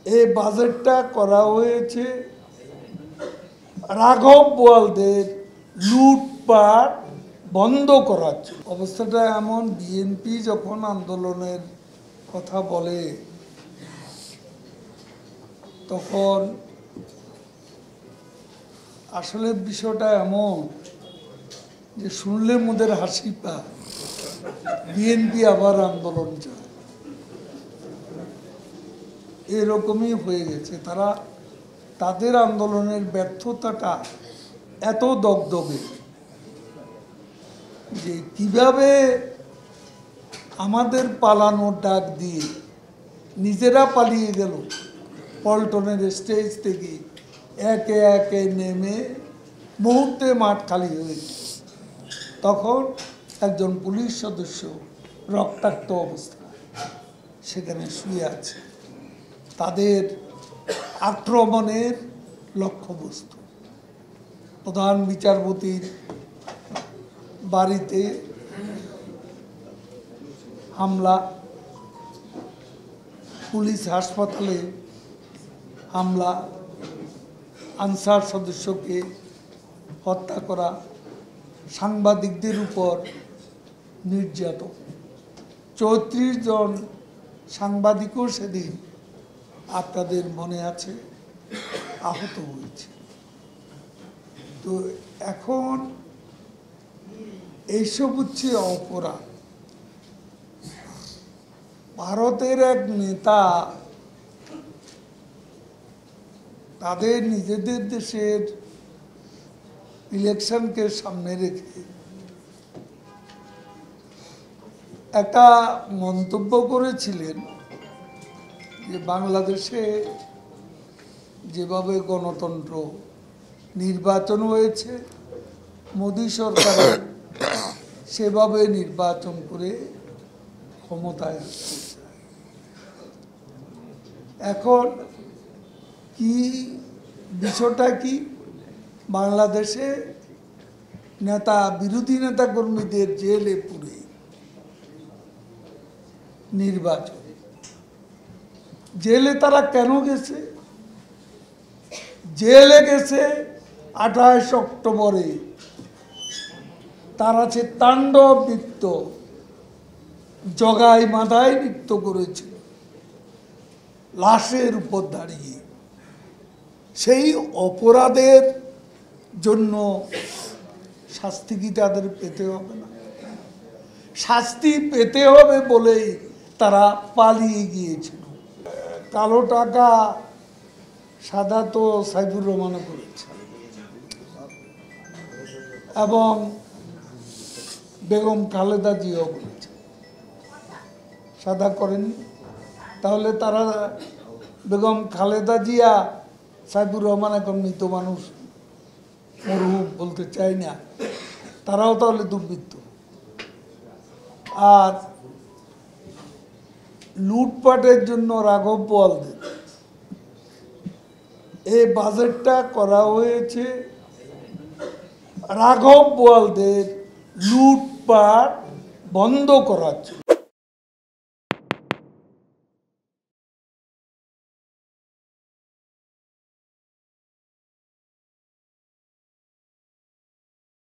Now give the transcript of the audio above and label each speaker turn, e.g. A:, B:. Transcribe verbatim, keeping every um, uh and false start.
A: এই বাজেটটা করা হয়েছে রাঘব বোয়ালদের লুটপাট বন্ধ করার জন্য। অবস্থাটা এমন, বিএনপি যখন আন্দোলনের কথা বলে তখন আসলে বিষয়টা এমন যে শুনলে মোদের হাসি পায়, বিএনপি আবার আন্দোলন চায়, এরকমই হয়ে গেছে। তারা তাদের আন্দোলনের ব্যর্থতাটা এত দগদগে যে কিভাবে আমাদের পালানোর ডাক দিয়ে নিজেরা পালিয়ে গেল পল্টনের স্টেজ থেকে, একে একে নেমে মুহূর্তে মাঠ খালি হয়ে গেল। তখন একজন পুলিশ সদস্য রক্তাক্ত অবস্থায় সেখানে শুয়ে আছে, তাদের আক্রমণের লক্ষ্যবস্তু। প্রধান বিচারপতির বাড়িতে হামলা, পুলিশ হাসপাতালে হামলা, আনসার সদস্যকে হত্যা করা, সাংবাদিকদের উপর নির্যাতন। চৌত্রিশ জন সাংবাদিকও সেদিন আপনাদের মনে আছে আহত হয়েছে। তো এখন এইসব হচ্ছে অপরাধ। ভারতের এক নেতা তাদের নিজেদের দেশের ইলেকশনকে সামনে রেখে একটা মন্তব্য করেছিলেন যে বাংলাদেশে যেভাবে গণতন্ত্র নির্বাচন হয়েছে, মোদী সরকার সেভাবে নির্বাচন করে ক্ষমতায় আসতে চায়। এখন কি বিষয়টা কি, বাংলাদেশে নেতা বিরোধী নেতা কর্মীদের জেলে পুরে নির্বাচন। জেলে তারা কেন গেছে? জেলে গেছে আঠাশ অক্টোবরে তারা সে তাণ্ডব নৃত্য, জগাই মাথায় নৃত্য করেছিল লাশের উপর দাঁড়িয়ে। সেই অপরাধের জন্য শাস্তি কি তাদের পেতে হবে না? শাস্তি পেতে হবে বলেই তারা পালিয়ে গিয়েছিল। কালো টাকা সাদা তো সাইফুর রহমানও করেছে এবং বেগম খালেদা জিয়াও করেছে, সাদা করেনি। তাহলে তারা বেগম খালেদা জিয়া, সাইফুর রহমান এখন মৃত মানুষ, মরহুম বলতে চাই না, তারাও তাহলে দুর্বৃত্ত। আর লুটপাটের জন্য রাঘব বোয়ালদের এই বাজেটটা করা হয়েছে রাঘব বোয়ালদের লুটপাট বন্ধ করার জন্য।